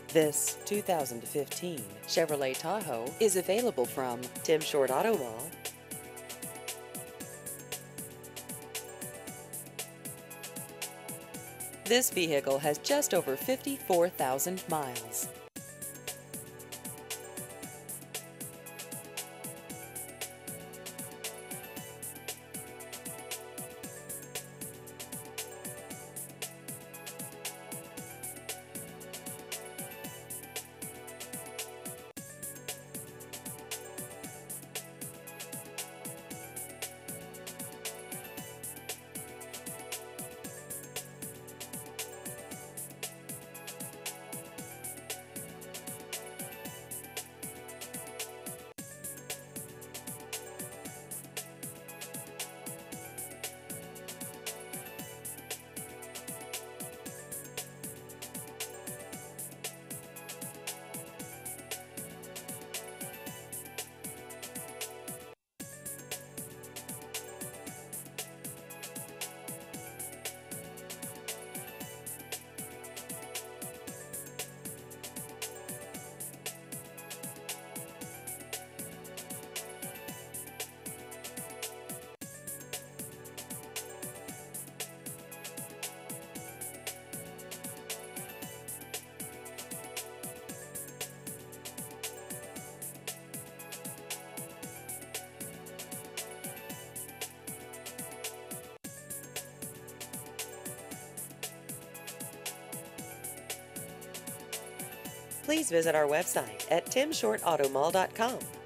This 2015 Chevrolet Tahoe is available from Tim Short Auto Mall. This vehicle has just over 54,000 miles. Please visit our website at timshortautomall.com.